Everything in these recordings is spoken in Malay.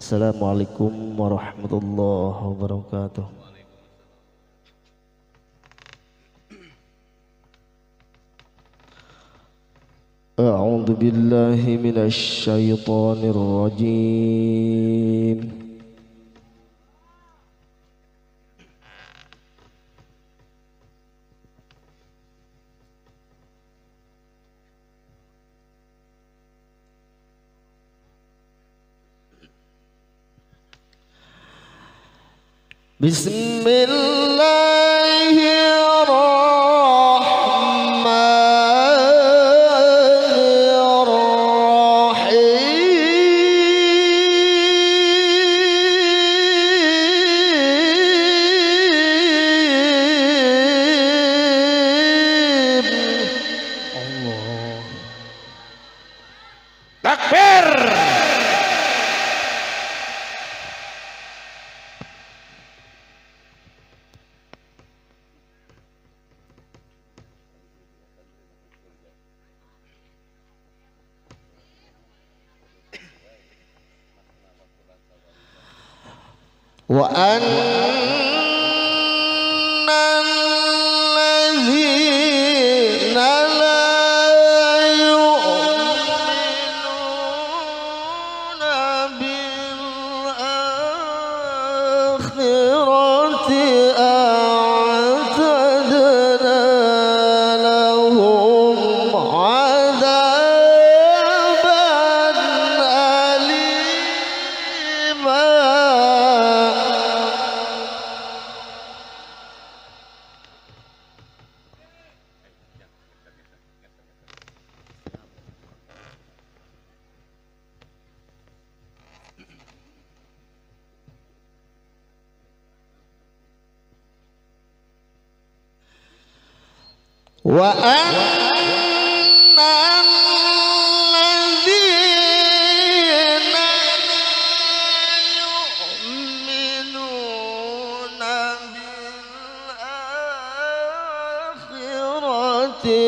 Assalamualaikum warahmatullahi wabarakatuh. A'udzu billahi minasy syaithanir rajim. Wa annalladzina la yu'minuna bil akhirati a'tadna lahum 'adzaban alima. Wa annalladzina yu'minuna bil akhirati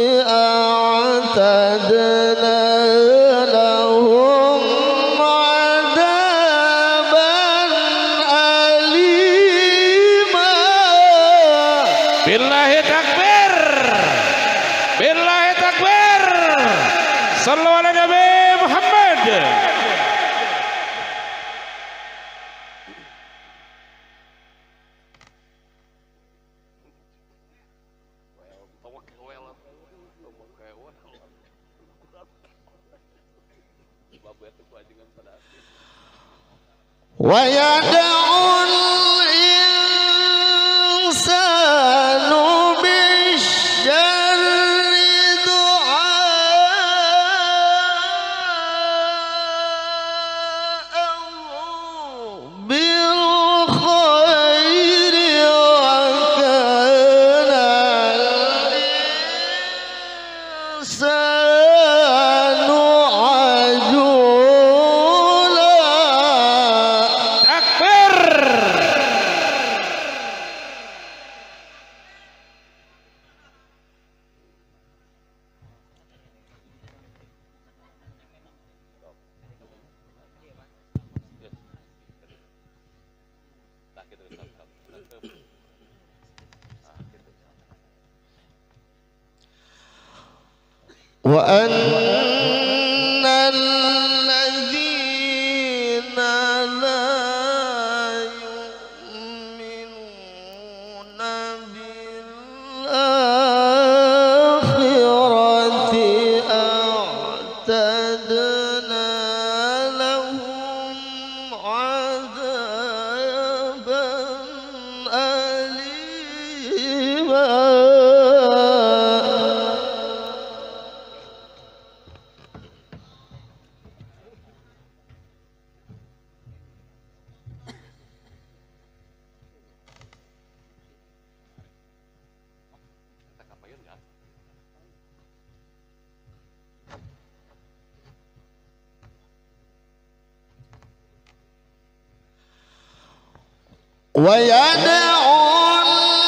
a'tadna lahum 'adzaban alima. Billahi takbir. Billahi takbir. Sallu ala Nabi Muhammad. Wa yad'ul insanu bisyarri du'aahu bil khairi wa kana al-insanu ajula. Wa annal ladzina la yu'minuna bil akhirati a'tadna lahum 'adzaban alima. Wa yad'ul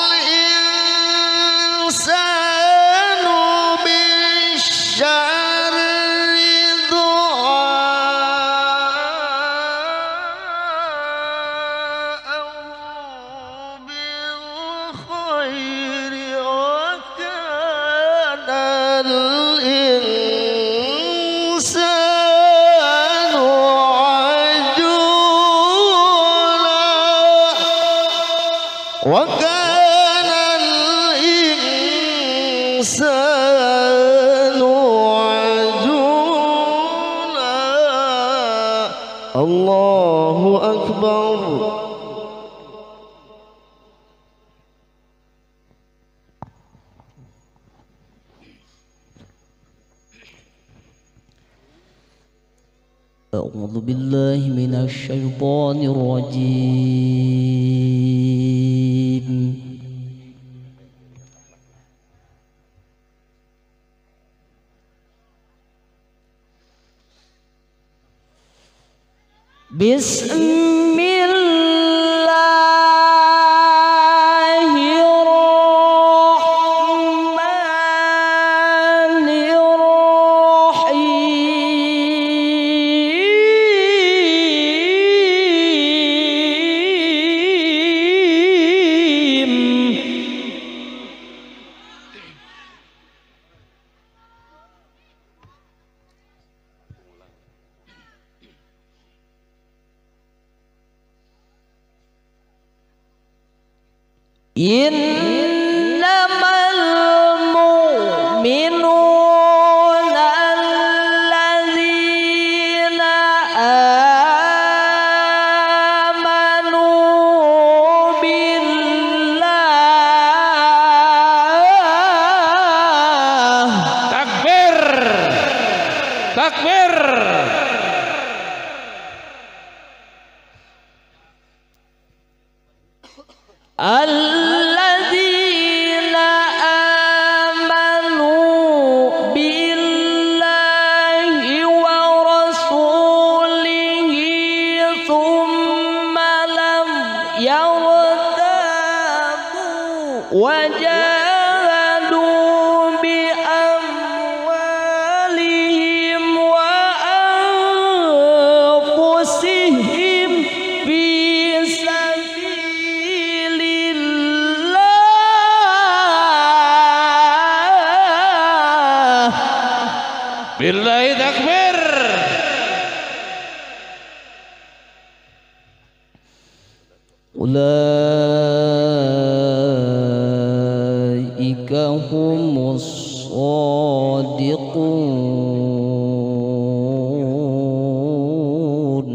insanu bisyarri du'aahu الإنسان عجولا وكان الإنسان عجولا. الله أكبر. أعوذ بالله من الشيطان الرجيم. بسم الله الرحمن الرحيم. إنما المؤمنون الذين آمنوا بالله. Takbir. Takbir. الذين آمنوا بالله ورسوله ثم لم يرتابوا وجاهدوا بأموالهم وأنفسهم في سبيل الله. Billahi takbir. أولئك هم الصادقون.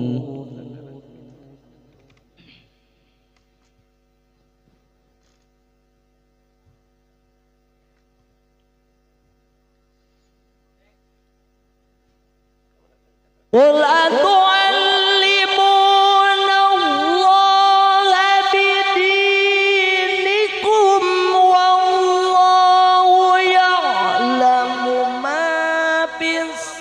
قل أتعلمون الله بدينكم والله يعلم ما في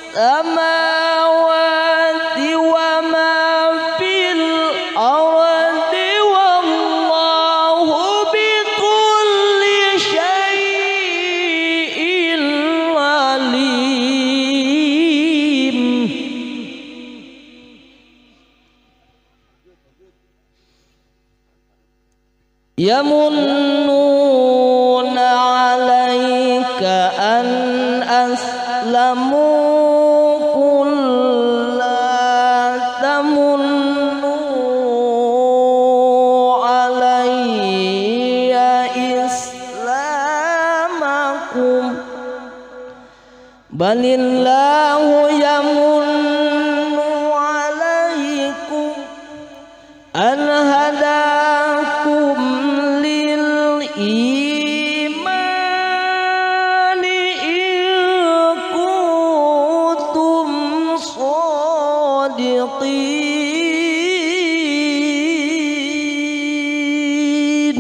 السماوات وما في الأرض والله بكل شيء عليم. يمنون عليك أن أسلموا قل لا تمنوا علي إسلامكم بل الله يمن عليكم أن هداكم للإيمان إن كنتم صادقين.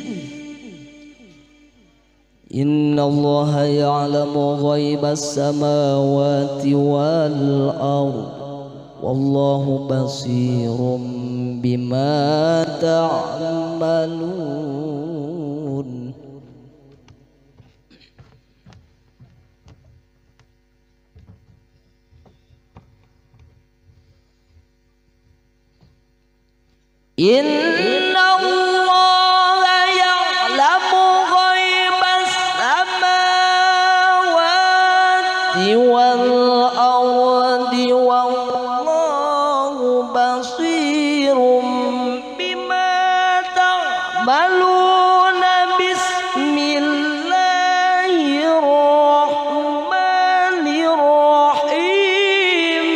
إن الله يعلم غيب السماوات والأرض والله بصير بما تعملون. إن الله يعلم غيب السماوات والأرض والله بصير بما تعملون بسم الله الرحمن الرحيم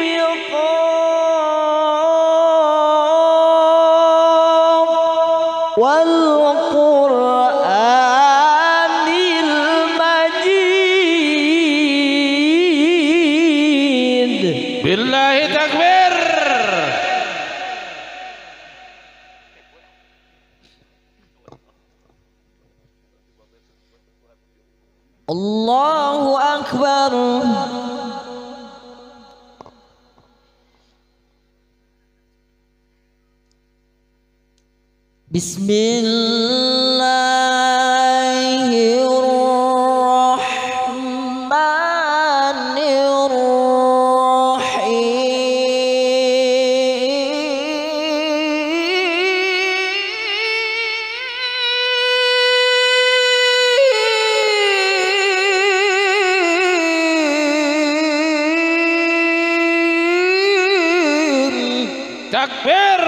قاف والقرآن المجيد. Billahi takbir. Allahu Akbar. Bismillahirrahmanirrahim. Takbir.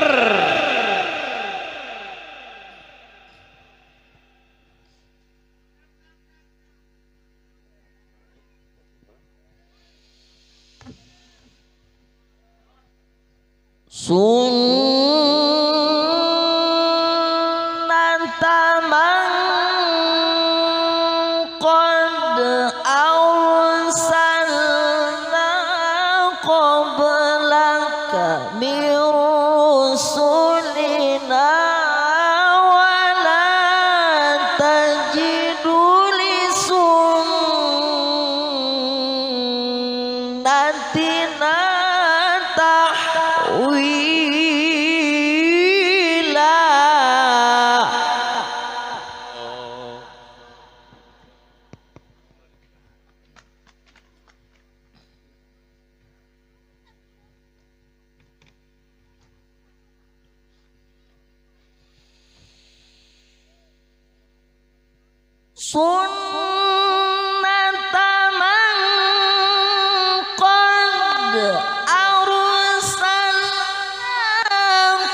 Sunnata man qad arsalna qablaka min rusulina wa la tajidu li sunnatina tahwila. Sunnata man qad arsalna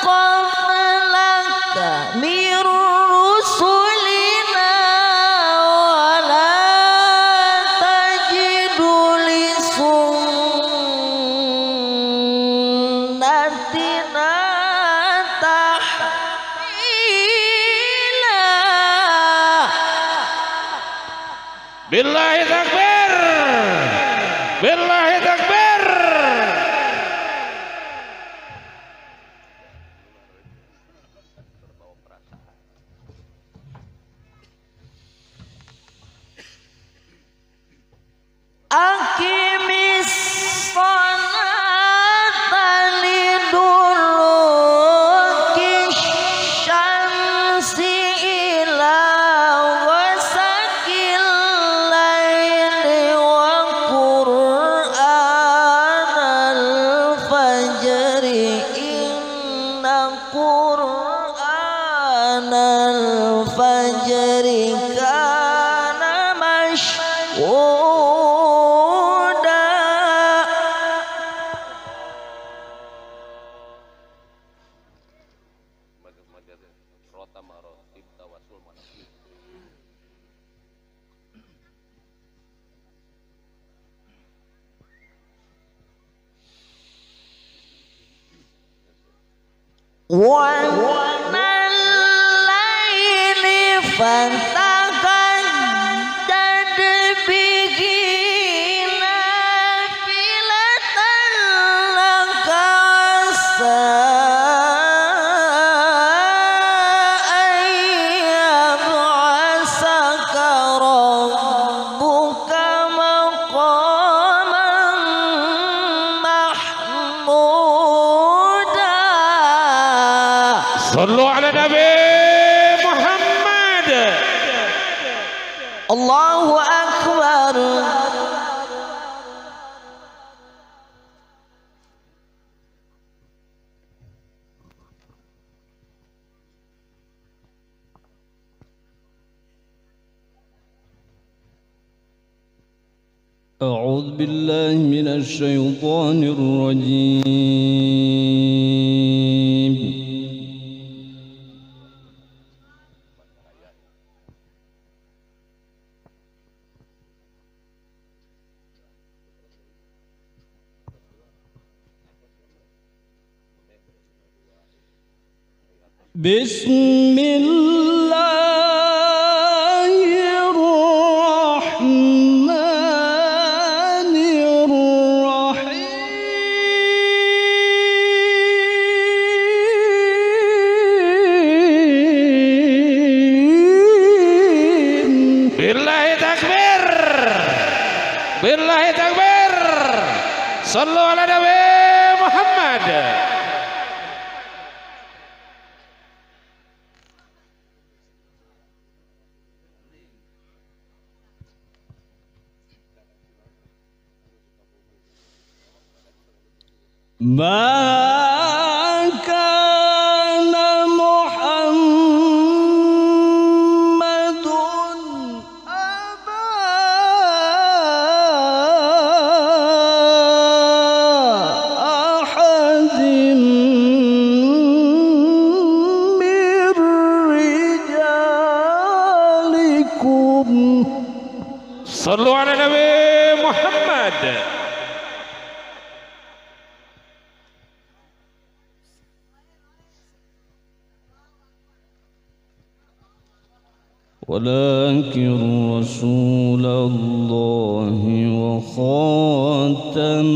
qablaka min rusulina wa la tajidu li sunnatina tahwila. Billahi takbir. Billahi takbir. Aqimis sholata liduluki syamsi ila ghasaqil laili wa qur'anal fajri inna qur'anal fajri kana mashhuda. ومن الليل فتهجد به نافلة لك عسى أن يبعثك ربك مقاما محمودا. Sallu ala Nabi Muhammad. Allahu Akbar. أعوذ بالله من الشيطان الرجيم. بسم الله الرحمن الرحيم. Billahi takbir. Billahi takbir. Sallu ala Nabi Muhammad. ما كان محمد أبا أحد من رجالكم. Sallu ala Nabi Muhammad. ولكن رسول الله وخاتم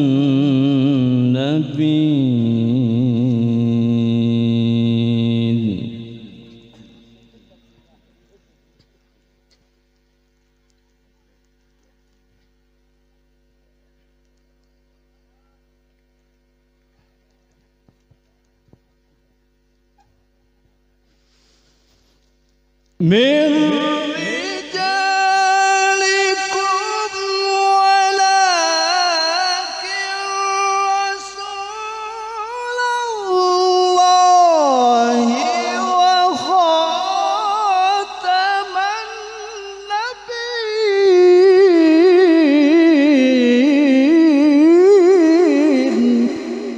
النبيين. من رجالكم ولكن رسول الله وخاتم النبيين.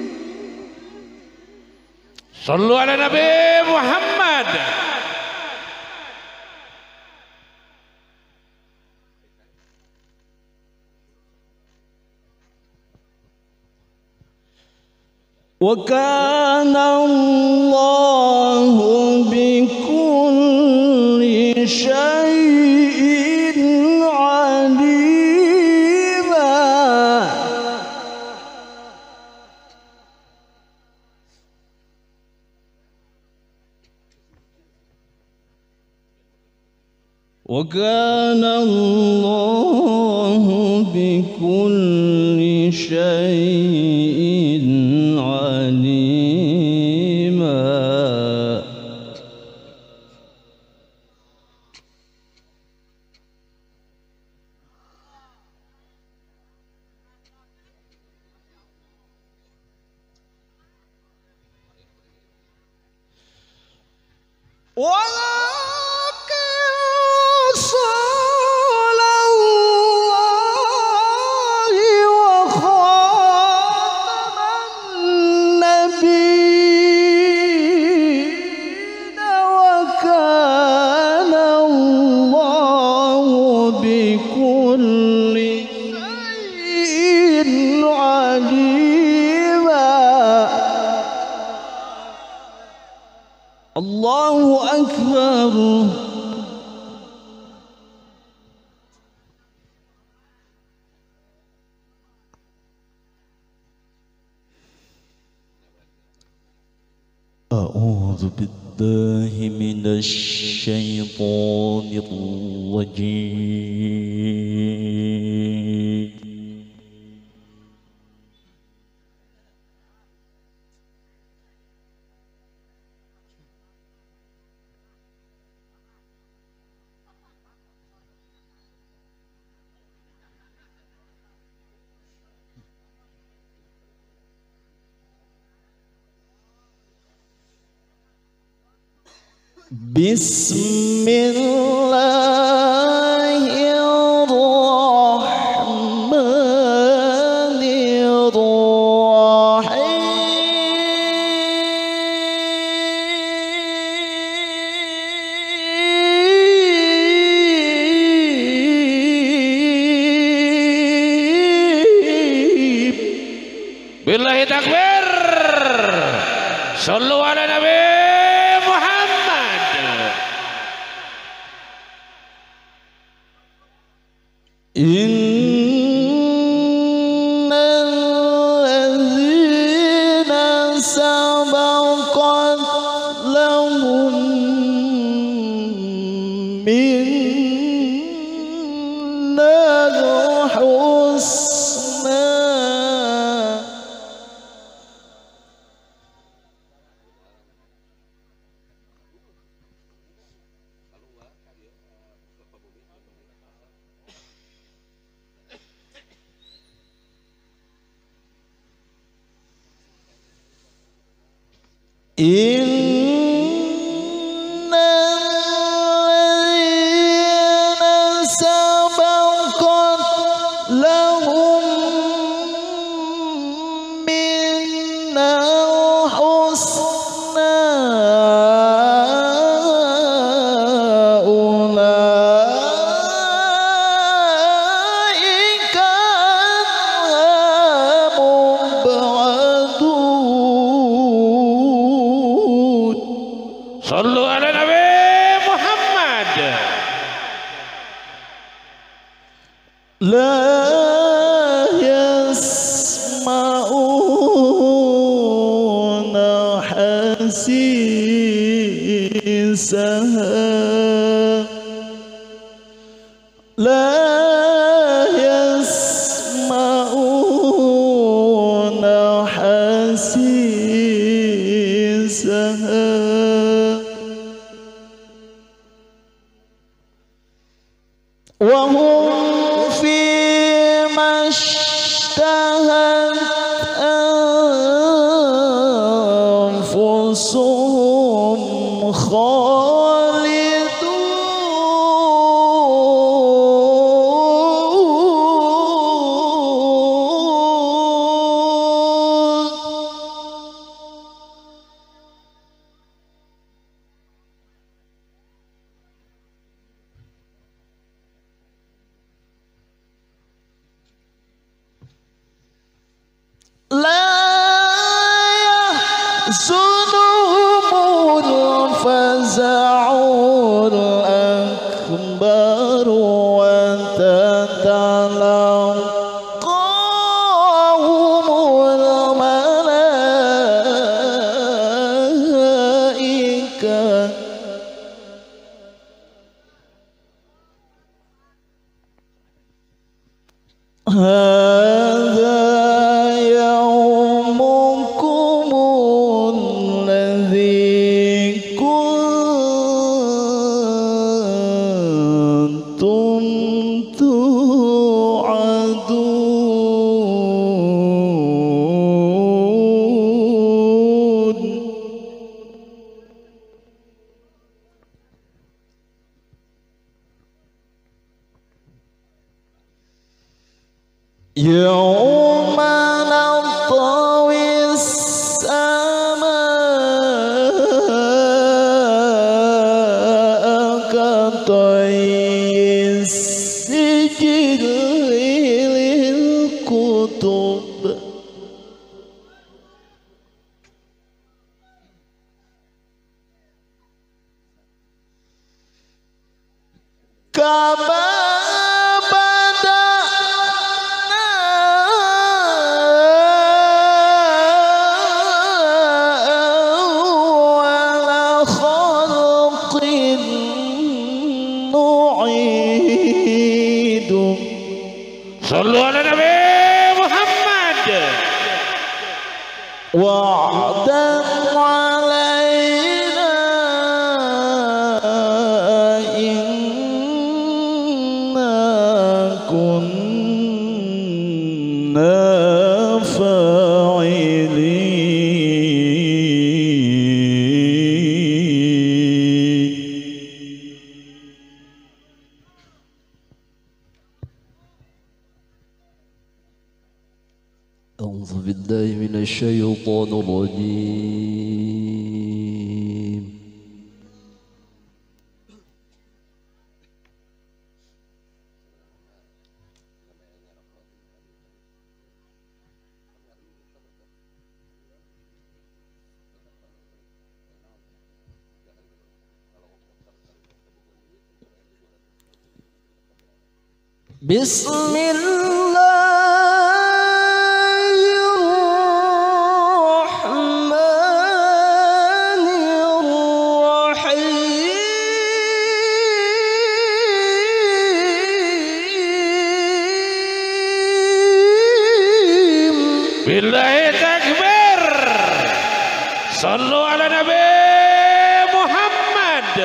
Sallu ala Nabi Muhammad. وكان الله بكل شيء عليما. وكان الله بكل شيء عليما. ولكن رسول الله وخاتم النبيين. وكان الله بكل شيء عليما. الله أكبر. أعوذ بالله من الشيطان الرجيم. بسم الله الرحمن Billahi takbir. Sallu ala Nabi Muhammad. Innalladzina sabaqat lahum minnal husna Innalladzina sabaqat lahum minnal husna ulaika mub'adun. Sallu ala Nabi Muhammad. La yasma'una hasisaha La yasma'una hasisaha وهم فيما اشتهت أنفسهم خالدون لا يحزنهم الفزع الأكبر وتتلقاهم الملائكة هذا يومكم الذي كنتم توعدون يوم نطوي السماء كطي السجل للكتب كما Sallu ala Nabi Muhammad. وعدا علينا إنا كنا فاعلين. أعوذ بالله من الشيطان الرجيم. Bismillahirrahmanirrahim. Billahi takbir. Sallu ala Nabi Muhammad.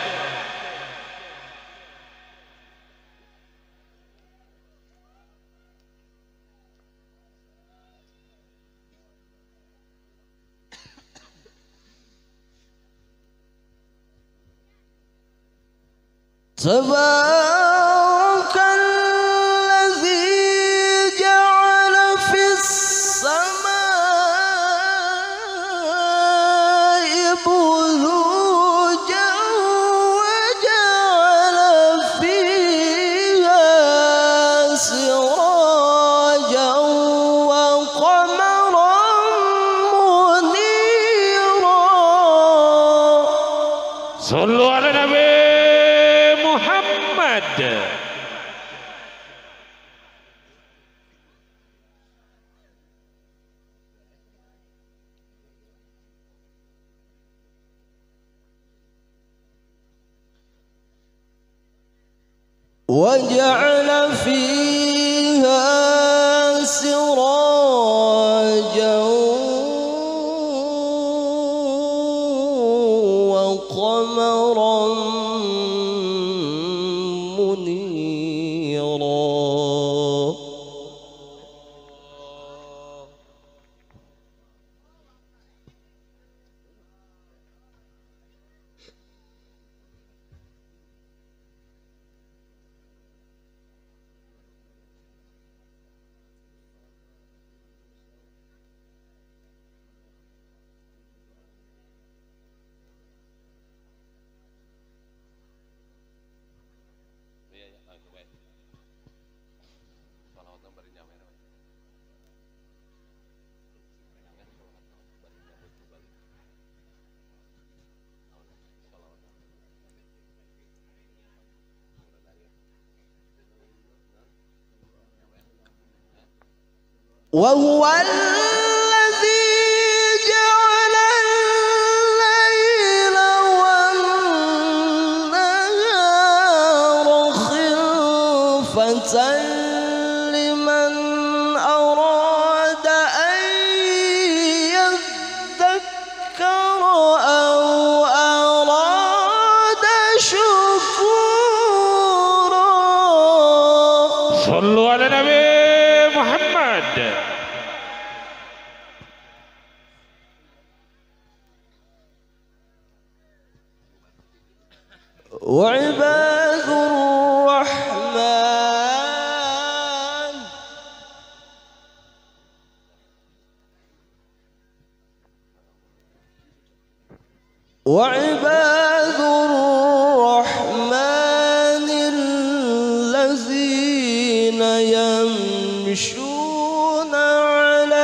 Tabarakalladzi ja'ala fis samaa'i burujan wa ja'ala fiha sirajan wa qamaran munira. Sallu ala Nabi Muhammad. وجعل فيها سراجا وقمرا منيرا. وهو الذي جعل الليل والنهار خلفة لمن أراد أن يذكر أو أراد شكورا. Sallu ala Nabi Muhammad. وعباد الرحمن وعباد الرحمن الذين يمشون على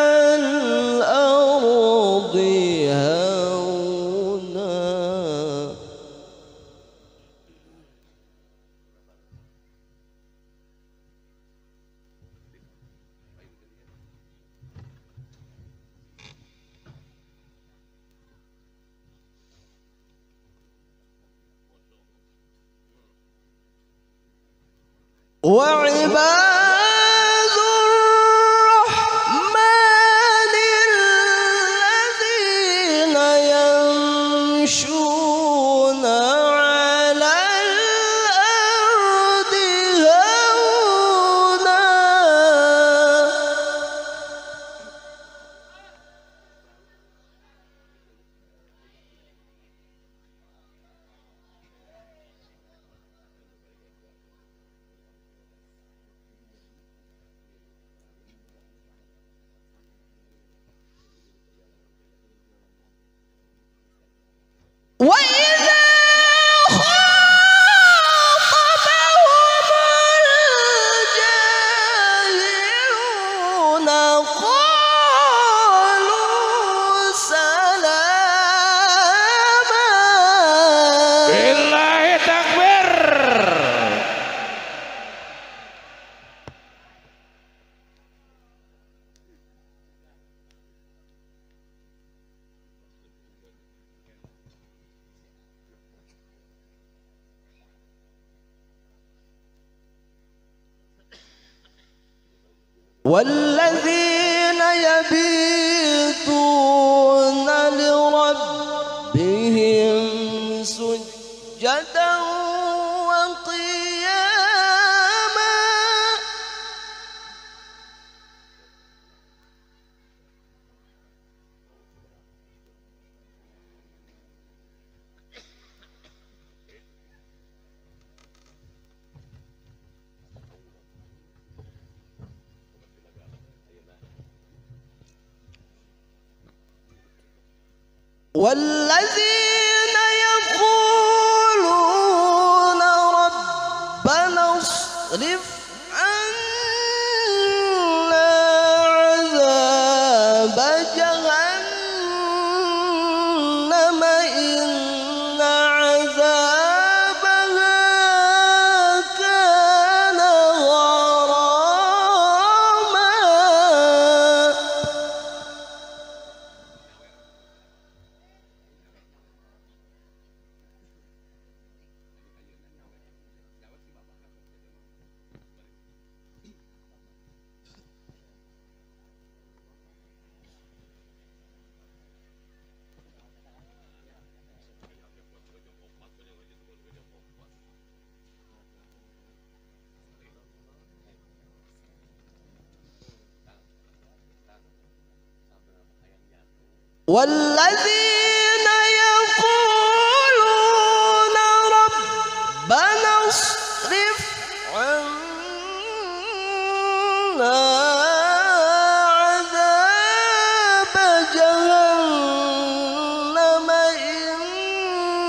الأرض هونا. وعباد الرحمن الذين يمشون على الأرض هونا. والذين يبيتون لربهم سجدا وقياما والذين يقولون ربنا اصرف عنا عذاب جهنم إن عذابها كان غراما والذين يقولون ربنا اصرف عنا عذاب جهنم إن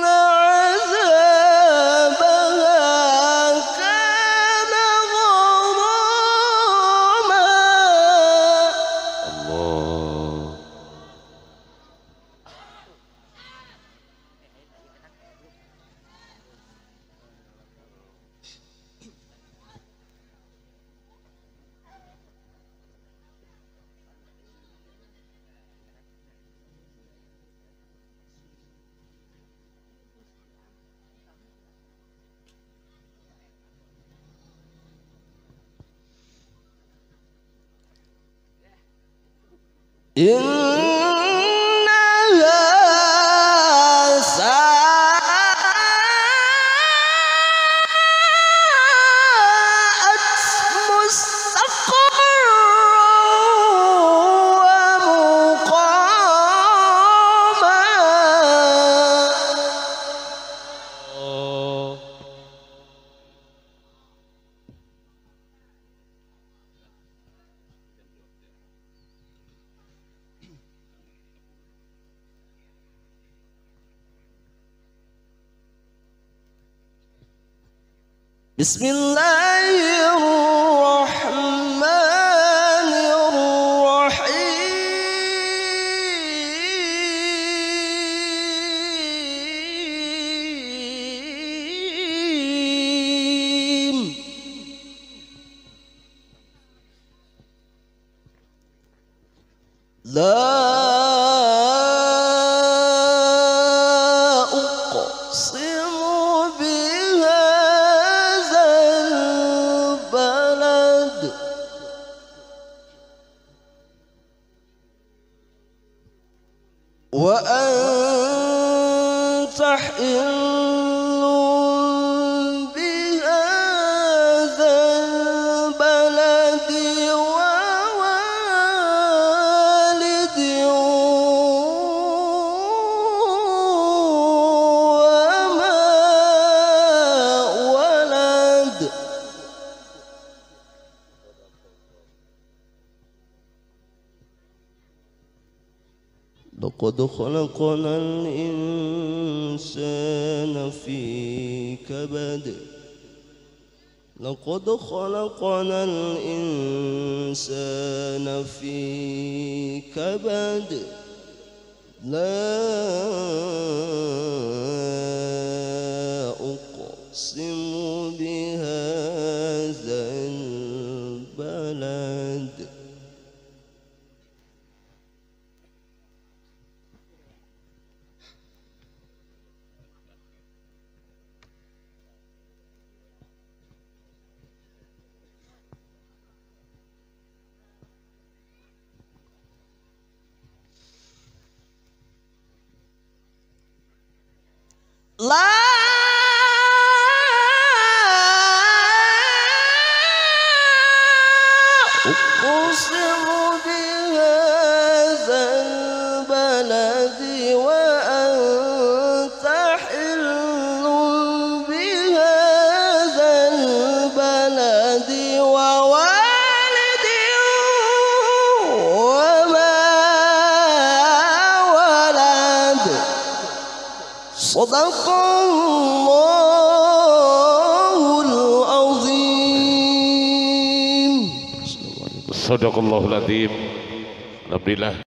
عذابها كان غراما الله. إنها ساءت مستقرا ومقاما بسم الله الرحمن الرحيم لا أقسم بهذا البلد وأنت حل بهذا البلد ووالد وما ولد لقد خلقنا الإنسان في كبد لقد خلقنا الإنسان في كبد لا أقسم بهذا البلد أقسم بهذا البلد وأنت حل بهذا البلد ووالد وما ولد صدق الله العظيم. Sadaqallahul Azim. Alhamdulillah.